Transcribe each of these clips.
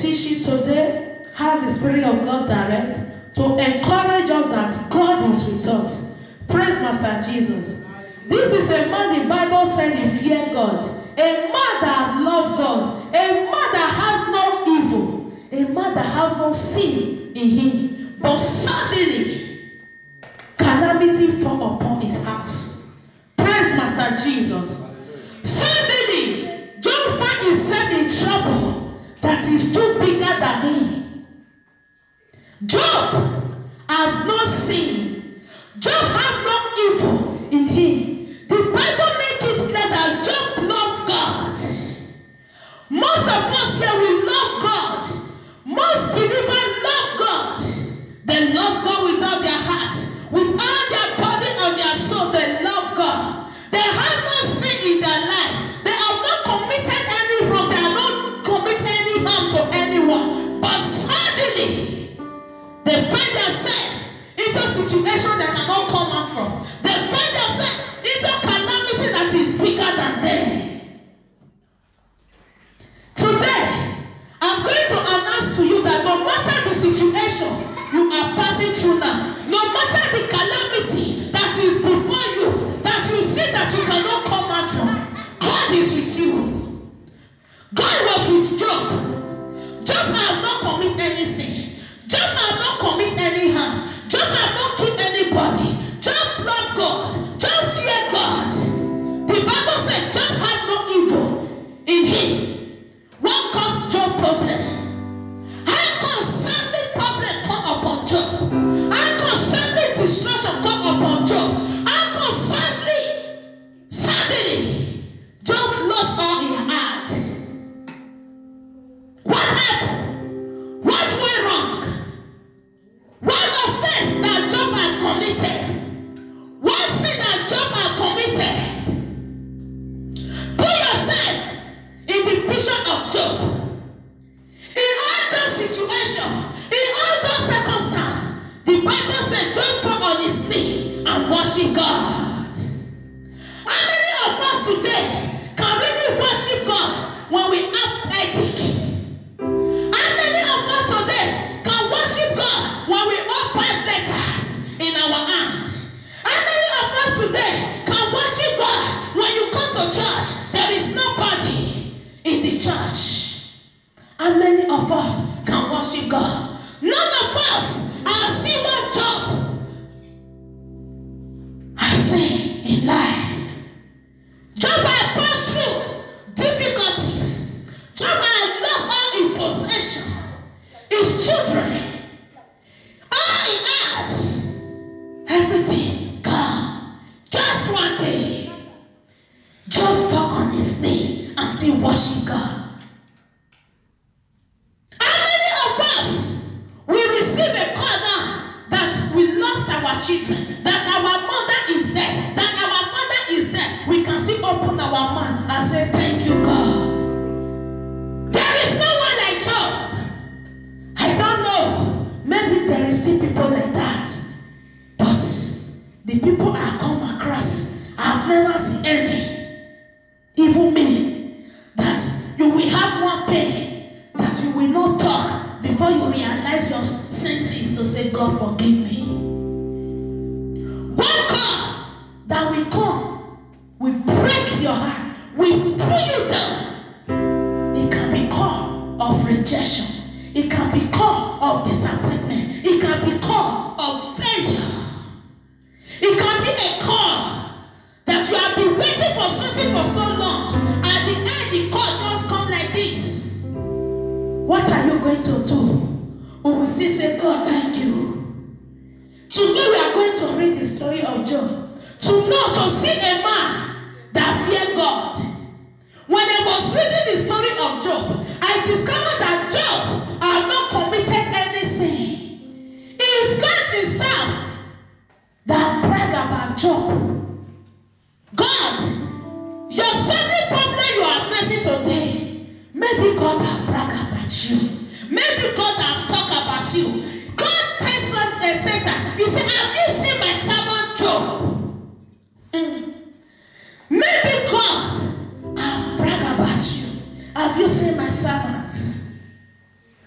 teach you today, has the Spirit of God direct, to encourage us that God is with us. Praise Master Jesus. This is a man the Bible said he feared God. A man that loved God. A man that had no evil. A man that had no sin in him. But suddenly, calamity fell upon his house. Praise Master Jesus. Suddenly, Job found himself in trouble that is too bigger than him. Job have no sin. Job have no evil in him. The Bible makes it clear that Job loved God. Most of us here, we love God. Most believers love God. They love God with all their heart, with all their body and their soul. They love God. They have no sin in their life. They have not committed any wrong. They have not committed any harm to anyone. But suddenly, they find themselves into a situation they cannot come out from. They find themselves into calamity that is bigger than them. Today, I'm going to announce to you that no matter the situation you are passing through now, no matter the calamity that is before you, that you see that you cannot come out from, God is with you. God was with Job. Job has not committed any sin. Job has not committed any harm. Job has not killed anybody. Job loved God. Job feared God. The Bible said Job had no evil in him. What caused Job problem? How constantly problem come upon Job? How constantly destruction come upon Job? How constantly, suddenly, Job lost all he had. What happened? What went wrong? What offense that Job has committed? What sin that Job has committed? Put yourself in the picture of Job. In all those situations, in all those circumstances, the Bible said Job fell on his knee and worshiped God. How many of us today can really worship God when we have headache? How many of us today can worship God when we open letters in our hand? How many of us today can worship God when you come to church, there is nobody in the church? How many of us can worship God? None of us have seen what Job has seen in life. Job had passed through difficulties. Job had lost all his possession, his children, all he had, everything gone. Just one day, Job fell on his knee and still worship God. How many of us will receive a call now that we lost our children, that our mother is dead, that our father is dead? We can still open our mouth and say, thank you, God. There is no one like Job. I don't know. Maybe there is still people like that. But the people I come across, I've never seen any. Even me, that you will have one pain, that you will not talk before you realize your senses to say, God, forgive me. One call that will come, will break your heart, will pull you down. It can be call of rejection. It can be call of disappointment. It can be call of failure. It can be a call that you have been waiting for something for so long. At the end, the call just come like this. What are you going to do? We will still say, God, thank you. Today we are going to read the story of Job. To see a man that feared God. When I was reading the story of Job, I discovered that Job had not committed any sin. It is God himself that brag about Job. God, your family problem you are facing today, maybe God has brag about you. Maybe God has talked about you. God tells us and Satan, he said, have you seen my servant Job? Maybe God has brag about you. Have you seen my servants?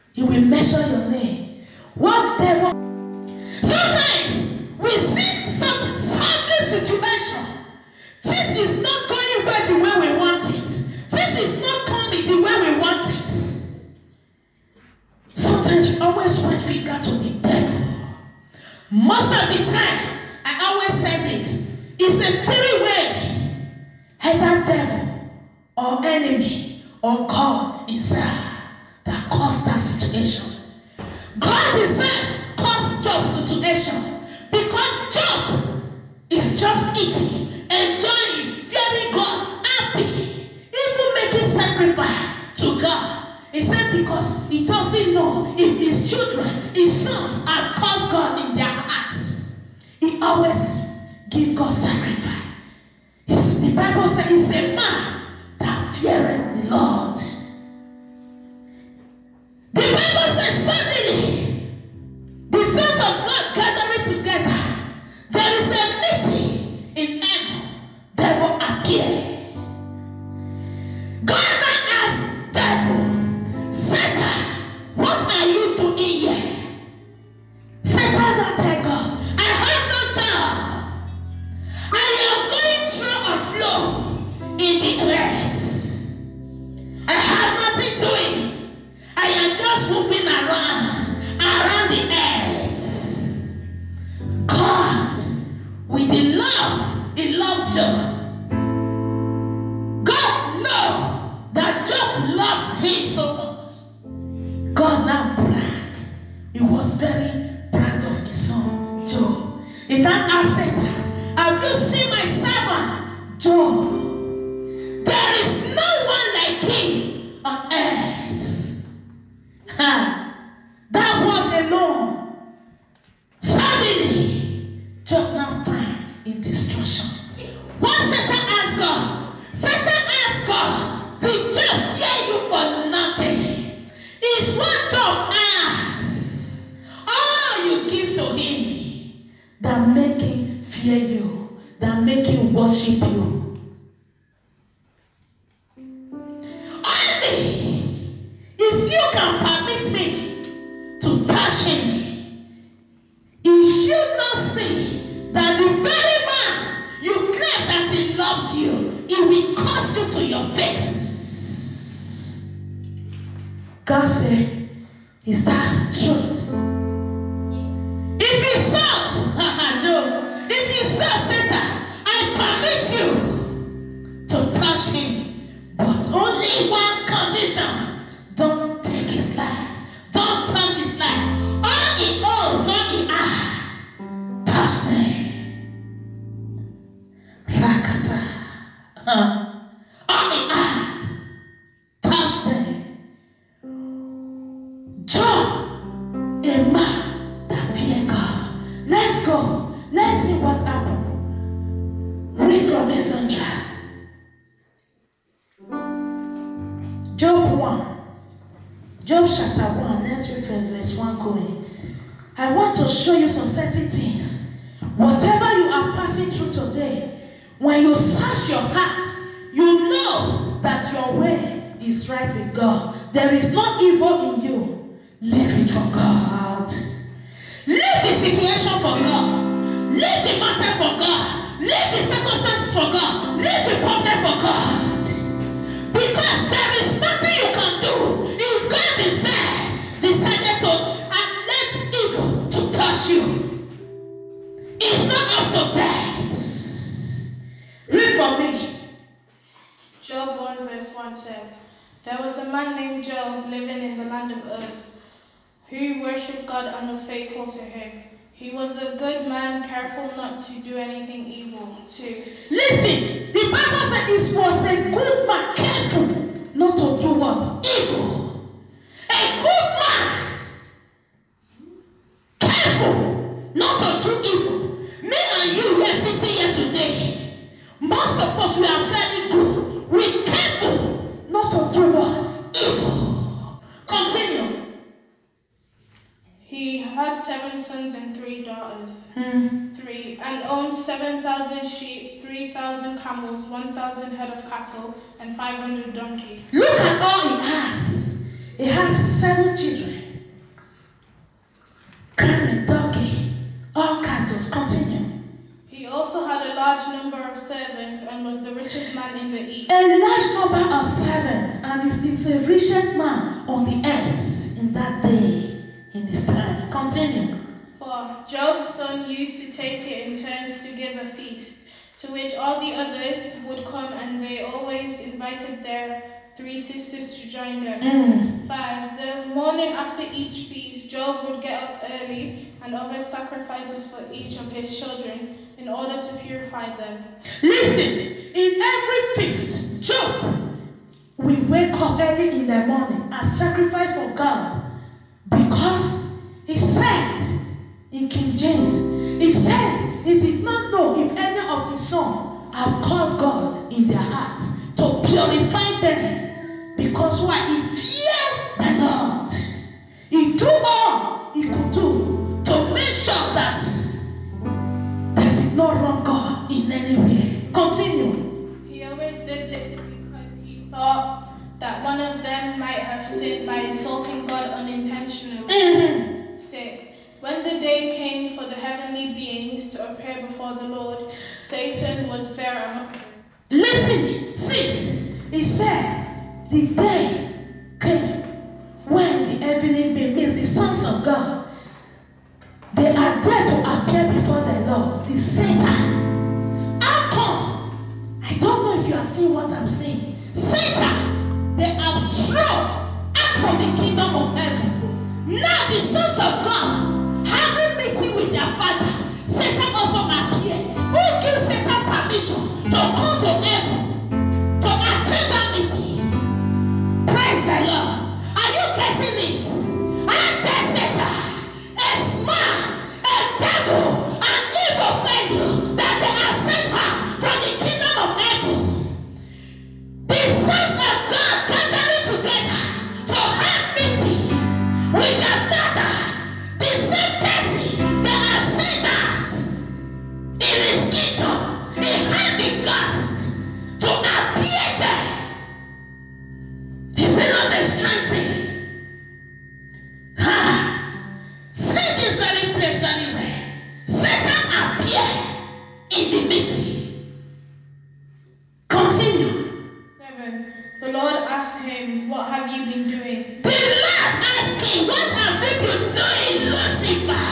mention your name. What devil? Sometimes we see some family situation. This is not going well the way we want it. This is not coming the way we want it. Sometimes we always point finger to the devil. Most of the time, I always say it. It's a three-way. Either devil or enemy or God himself that caused that situation. God himself caused Job's situation because Job is just eating, enjoying, fearing God, happy, even making sacrifice to God. He said because he doesn't know if his children, his sons have caused God in their hearts. He always gives God sacrifice. The Bible says he's a man that feareth the Lord. The Bible says suddenly the sons of God gathering together. There is a meeting in heaven. Devil appeared. God now asked devil, Satan, what are you doing here? Satan now tell God, I have no job. I am going through and flow in the earth. I have nothing doing. I am just moving around the earth. God, with the love, he loved Job. God knows that Job loves him so much. God now bragged. He was very proud of his son, Job. He then asked Satan, have you seen my servant, Job? There is no one like him on earth. That one alone. Suddenly, Job now find in destruction. What Satan asked God? Satan asked God, did Job hear you for nothing? It's what Job asks. All you give to him that make him fear you, that make him worship you. If you can permit me to touch him, you should not see that the very man you claim that he loved you, it will cost you to your face. God said, is that truth? If you saw, Job, if you saw Satan, I permit you to touch him, but only one condition. Don't take his life. Don't touch his life. All he owns, all he has, touch them. Rakata. All he has, touch them. Job, a man that feared God. Let's go. Let's see what happened. Read from Messenger. Job 1. Job chapter 1, let's read from verse 1 going. I want to show you some certain things. Whatever you are passing through today, when you search your heart, you know that your way is right with God. There is no evil in you. Leave it for God. Leave the situation for God. Leave the matter for God. Leave the circumstances for God. Leave the problem for God. Because there is nothing you can do. If God himself decided to let evil to touch you, it's not up to that. Read for me. Job 1 verse 1 says, there was a man named Job living in the land of Uz, who worshipped God and was faithful to him. He was a good man, careful not to do anything evil too. Listen, the Bible said it was a good man, careful not to do what? Evil. A good man, careful not to do evil. Me and you, we are sitting here today. Most of us, we are very good. We're careful not to do what? Evil. Continue. He had 7 sons and 3 daughters. 3 and owned 7,000 sheep, 3,000 camels, 1,000 head of cattle, and 500 donkeys. Look at all he has. He has 7 children. a large number of servants, and is the richest man on the earth in that day, in his time. Continue. For Job's son used to take it in turns to give a feast, to which all the others would come, and they always invited their 3 sisters to join them. 5. The morning after each feast, Job would get up early and offer sacrifices for each of his children in order to purify them. Listen, in every feast, Job will wake up early in the morning and sacrifice for God, because he said in King James, he said he did not know if any of his sons have caused God in their hearts to purify them. Because why? He feared the Lord. He do all he could do to make sure that they did not wrong God in any way. Continue. He always did this because he thought that one of them might have sinned by insulting God unintentionally. 6. When the day came for the heavenly beings to appear before the Lord, Satan was there among them. Listen, 6. He said, the day came when the heavenly beings, the sons of God, they are there to appear before the Lord. The Satan. How come? I don't know if you are seeing what I'm saying. Satan, they have thrown out of the kingdom of heaven. Now the sons of God having meeting with their father, Satan also appeared. Who gives Satan permission to go to heaven to attend that meeting? Praise the Lord. Are you getting it? And there's Satan, a smart, a devil, an evil fellow that they are sent out from the kingdom of heaven. The sons of God gathering together to have meeting with their father. The same person that are sent out in his kingdom. He had the guts to appear there. Is it not a strange thing? Say this very place very well. Satan appeared in the meeting. Continue. 7. The Lord asked him, "What have you been doing?" The Lord asked him, "What have you been doing, Lucifer?"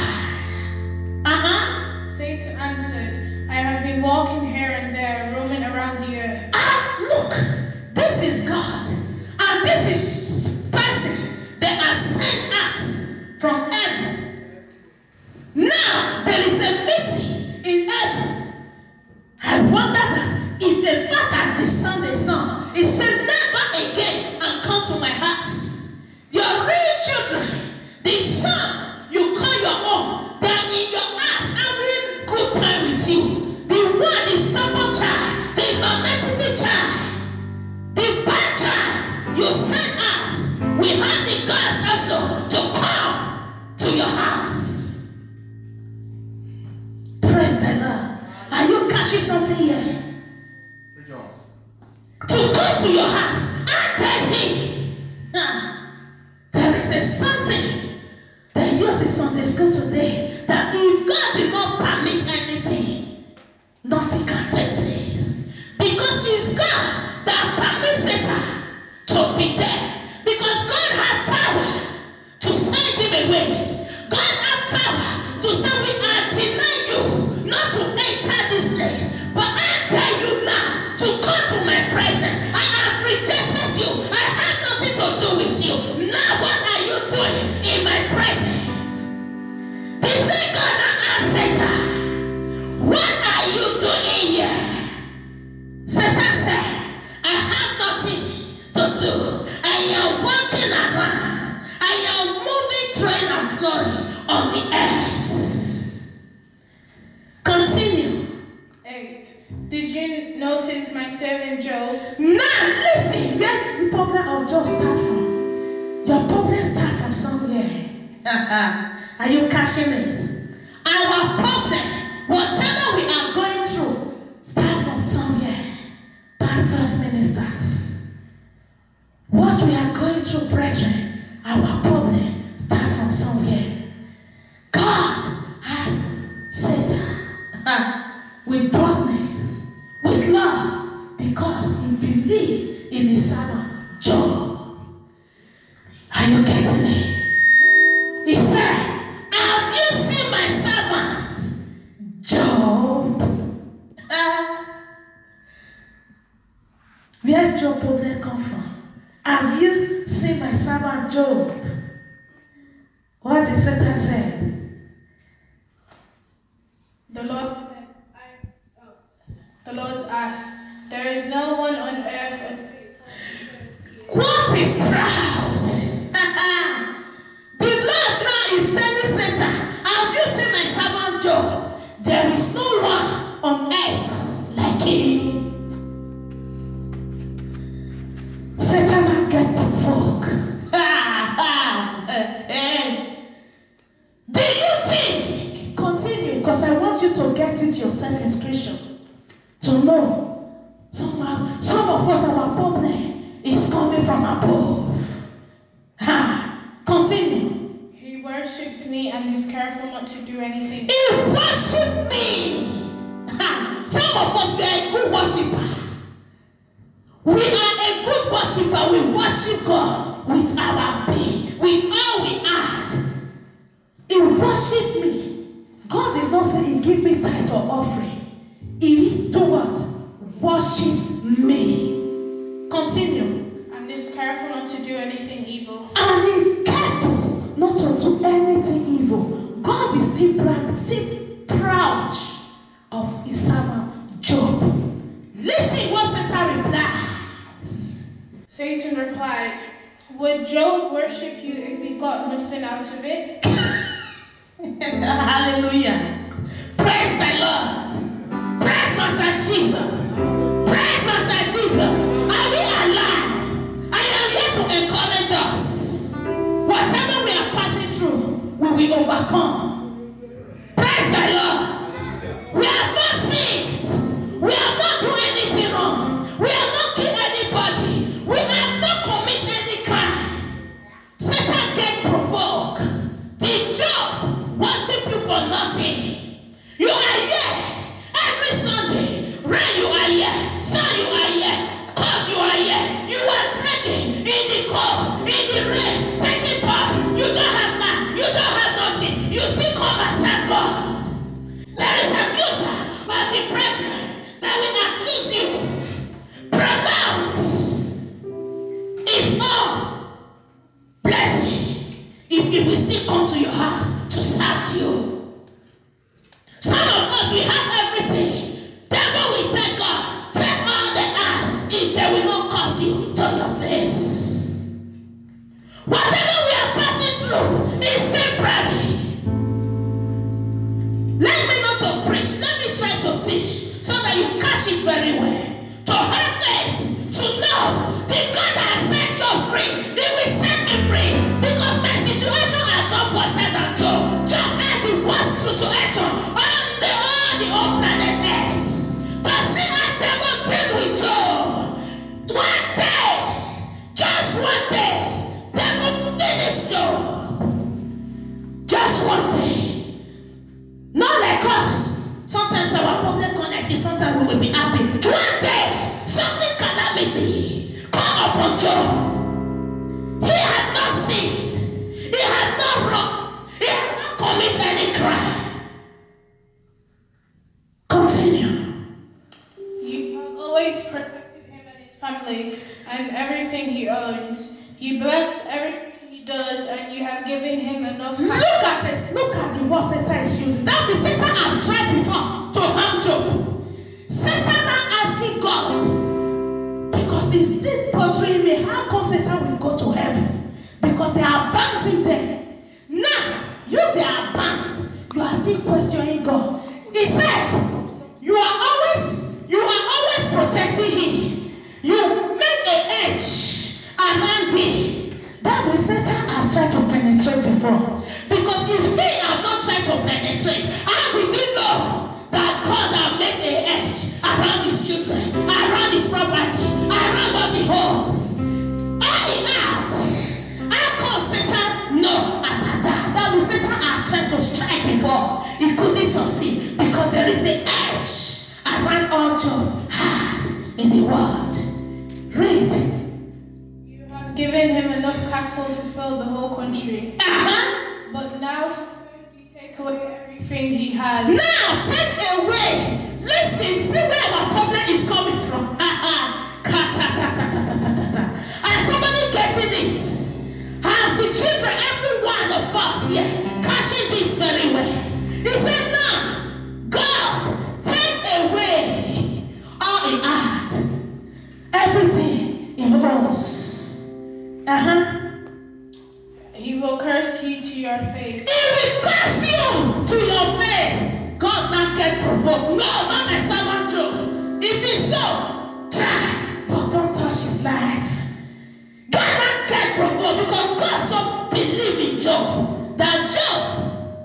Satan answered, "I have been walking here and there, roaming around the earth." Look, this is God. And this is person that are sent out from heaven. Now there is a meeting in heaven. I wonder that if a father disowns a son, he said, "Never again and come to my house." Your real children, the son you call your own, they are in your house having good time with you. The one, the stubborn child, the non-entity child, the bad child you send out, we have the guts also to come to your house. Praise the Lord. Are you catching something here? To come to your house and tell me, there is a something that uses Sunday school today, that if God did not permit anything, nothing can take place. Because it's God that permits Satan to be there. Because God has power to send him away. God has power to say, "We are denying you not to enter this place, but I tell you now to come to my presence. I have rejected you. I have nothing to do with you. Now what are you doing in my presence?" The same God that asked Satan, "What are you doing here?" Satan said, "I have nothing to do. I am walking around. I am moving train of glory on the earth." Continue. 8. Did you notice my servant Job? Now listen, where the problem of Job start from? Your problem start from somewhere. Are you catching it? Our problem, whatever we are going through, start from somewhere. Pastors, ministers. What we are going through, brethren, our problem start from somewhere. God has Satan with boldness, with love, because he believes What did Satan say? The Lord asked, there is no one on earth. What a proud! The Lord now is telling Satan, have you seen my servant Job? There is no one on earth like him. Satan will get provoked. Do you think? Continue, because I want you to get it yourself in scripture. To know. Some of us, our problem is coming from above. Continue. He worships me and is careful not to do anything. He worships me. Some of us, we are a good worshiper. We are a good worshiper. We worship God with our being, with all we are. He worshipped me. God did not say he give me tithe or offering. He do what? Worship me. Continue. And is careful not to do anything evil. And he's careful not to do anything evil. God is still proud of his servant Job. Listen what Satan replies. Satan replied, would Job worship you if he got nothing out of it? Hallelujah. Praise the Lord. Praise Master Jesus. Praise Master Jesus. Are we alive? I am here to encourage us. Whatever we are passing through, we will overcome. Praise the Lord. We have not sinned. We have not done anything wrong. We have not killed anybody. We have not committed any crime. Satan get provoked. Did Job worship you for nothing? You are here every Sunday. Rain, you are here. Sun, you are here. Cold, you are here. You are trekking in the cold, in the rain, taking bath. You don't have that. You don't have nothing. You still come and serve God. There is an accuser of the brethren that will accuse you. Pronounce is more blessing if he will still come to your house to serve you. Some of us, we have everything. Devil will take God, take all the earth if they will not curse you to your face. Whatever we are passing through is temporary. Let me not to preach. Let me try to teach so that you catch it very well. To have faith, to know the God that has set you free, he will set me free. Because my situation has not worse than Job. Job had the worst situation on the whole planet Earth. But see how devil did with Job. One day, just one day, devil finished Job. Just one day. Not like us. Sometimes our problem connected, sometimes we will be happy. One day, something calamity come upon Job. He has not sinned. He has not wronged. He has not committed any crime. Continue. You have always protected him and his family and everything he owns. You bless everything he does and you have given him enough. Look at it. Look at the word Satan is using. That means Satan has tried before to harm Job. Satan now asking God, because he's still portraying me, how come Satan will go to heaven? Because they are bound him there. Now, they are bound. You are still questioning God. He said, you are always protecting him. You make an edge around him. That way Satan has tried to penetrate before. Because if he had not tried to penetrate, how did he know that God had made an edge around his children, around his property, around what he holds? All he had. How come Satan know about that? That means Satan had tried to strike before. He couldn't succeed because there is an edge around all Job had in the world. Read. You have given him enough cattle to fill the whole country. But now suppose you take away everything he has. Now take away. Listen, see where our problem is coming from. And somebody getting it. As the children, every one of us here curse you to your face. He will curse you to your face. God not get provoked. No, not my servant Job. If it's so, try, but don't touch his life. God not get provoked because God so believe in Job that Job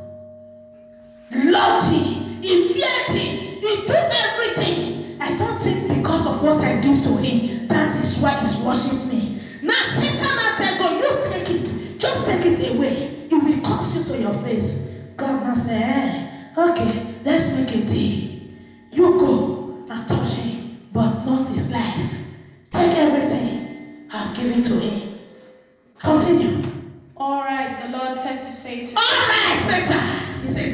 loved him, he feared him, he do everything. I don't think because of what I give to him, that is why he's worshiping me. Now Satan now tell God, you take it, just take it away. It will curse you to your face. God now say, okay, let's make a deal. You go and touch him, but not his life. Take everything I've given to him. Continue. All right, the Lord said to Satan. All right, Satan. He said,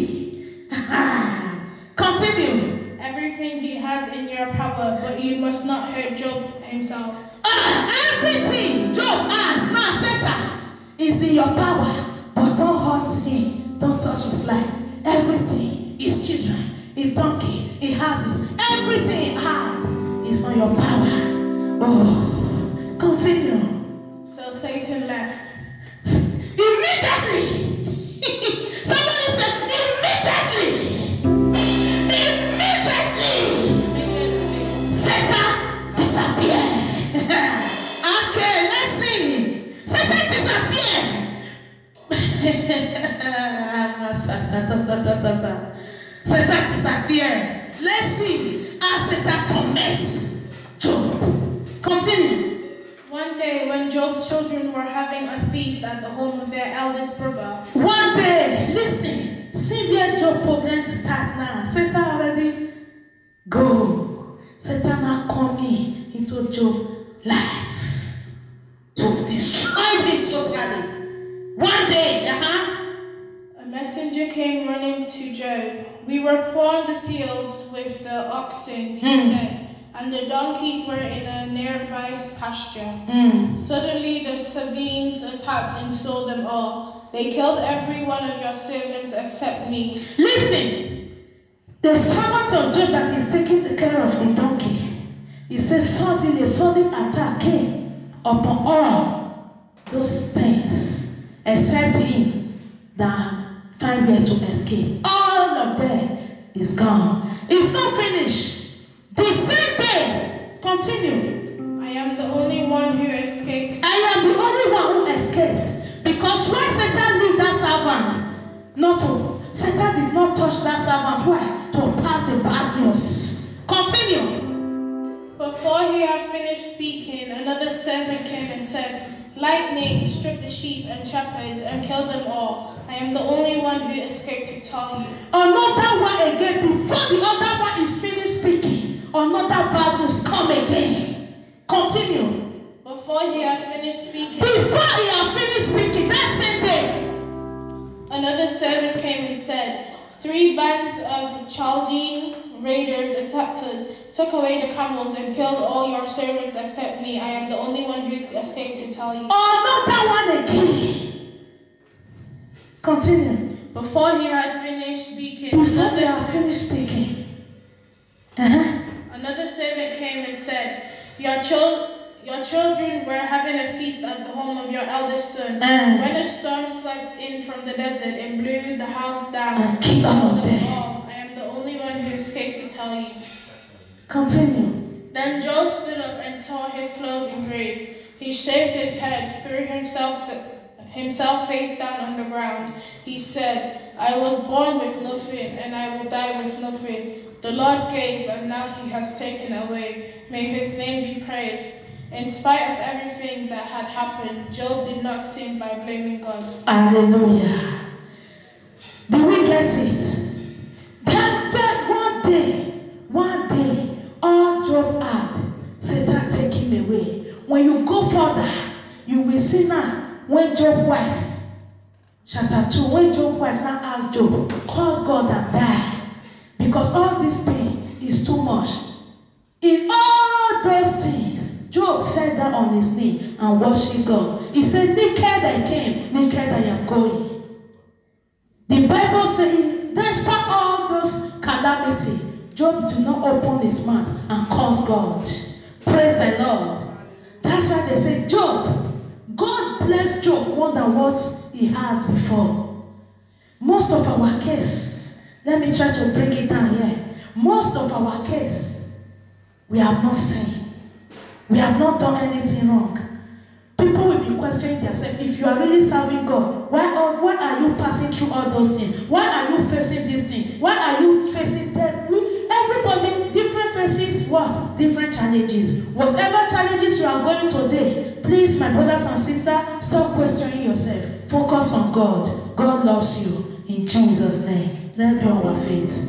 continue. Everything he has in your power, but you must not hurt Job himself. Everything Job has, now Satan, is in your power, but don't hurt him. Don't touch his life. Everything, his children, his donkey, his houses, everything he has is on your power. Oh, continue. So Satan left. Immediately. Somebody said immediately. Satan disappeared. Okay, let's sing. Satan disappeared. Satan disappeared. Let's see how Satan torments Job. Continue. One day, when Job's children were having a feast at the home of their eldest brother. One day, listen. See where Job problems start now. Satan already go. Satan now come into Job's life to destroy him totally. One day, a messenger came running to Job. We were plowing the fields with the oxen, he said, and the donkeys were in a nearby pasture. Suddenly the Sabeans attacked and stole them all. They killed every one of your servants except me. Listen, the servant of Job that is taking care of the donkey, he says suddenly a sudden attack came upon all those things except him that find where to escape. All of them is gone. It's not finished. The same day, continue. I am the only one who escaped. I am the only one who escaped. Because when Satan leave that servant, Satan did not touch that servant. Why? To pass the bad news. Continue. Before he had finished speaking, another servant came and said, lightning struck the sheep and shepherds and killed them all. I am the only one who escaped to tell you. Another one again, before the other one is finished speaking, another bad news come again. Continue. Before he had finished speaking. That same day. Another servant came and said, 3 bands of Chaldean raiders attacked us, took away the camels and killed all your servants except me. I am the only one who escaped to tell you. Another one again. Continue. Before he had finished speaking, another servant came and said, Your children were having a feast at the home of your eldest son. When a storm swept in from the desert and blew the house down and killed them all, I am the only one who escaped to tell you. Continue. Then Job stood up and tore his clothes in grave. He shaved his head, threw himself face down on the ground. He said, I was born with nothing, and I will die with nothing. The Lord gave, and now he has taken away. May his name be praised. In spite of everything that had happened, Job did not sin by blaming God. Hallelujah. Do we get it? That one day, all Job had, Satan take him away. When you go further, you will see now, when Job's wife, chapter 2, when Job's wife now asked Job, curse God and die, because all this pain is too much. In all those things, Job fell down on his knee and worshiped God. He said, naked I came, naked I am going. The Bible says, despite all those calamities, Job did not open his mouth and curse God. Praise the Lord. That's why they say, Job, God blessed make Job wonder what he had before. Most of our case, let me try to break it down here. Most of our case, we have not sinned. We have not done anything wrong. People will be questioning themselves, if you are really serving God, why are you passing through all those things? Why are you facing this thing? Why are you facing that? Everybody, different faces, what? Different challenges. Whatever challenges you are going today, please, my brothers and sisters, stop questioning yourself. Focus on God. God loves you. In Jesus' name. Let's do our faith.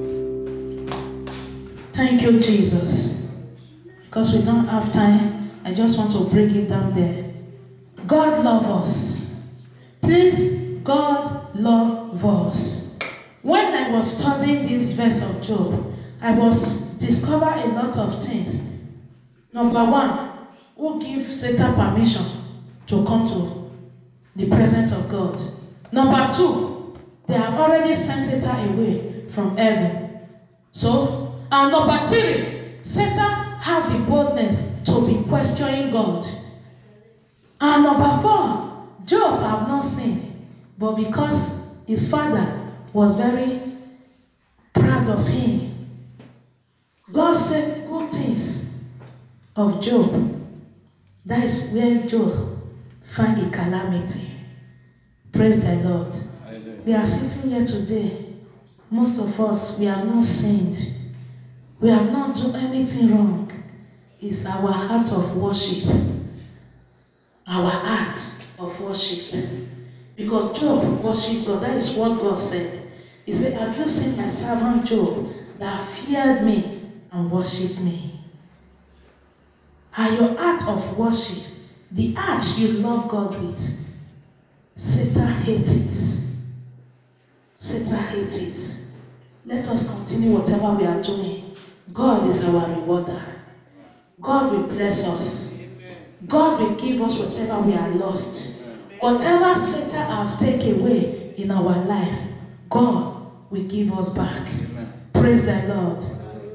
Thank you, Jesus. Because we don't have time, I just want to break it down there. God loves us. Please, God loves us. When I was studying this verse of Job, I was discovering a lot of things. Number one, who gives Satan permission to come to the presence of God? Number two, they have already sent Satan away from heaven. So, and number three, Satan have the boldness to be questioning God. And number four, Job have not sinned, but because his father was very proud of him, God said good things of Job. That is where Job find a calamity. Praise the Lord. We are sitting here today. Most of us, we have not sinned. We have not done anything wrong. It's our heart of worship. Our heart of worship. Because Job worshiped God. That is what God said. He said, have you seen my servant Job that feared me and worshipped me? And your heart of worship, the heart you love God with, Satan hates it. Satan hates it. Let us continue whatever we are doing. God is our rewarder. God will bless us. God will give us whatever we are lost. Whatever Satan have taken away in our life, God will give us back. Praise the Lord.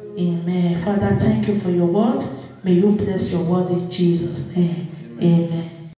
Amen. Father, thank you for your word. May you bless your word in Jesus' name. Amen.